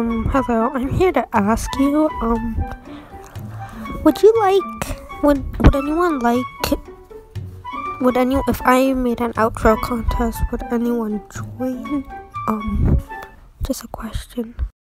Hello, I'm here to ask you, would you like, would anyone like, if I made an outro contest, would anyone join? Just a question.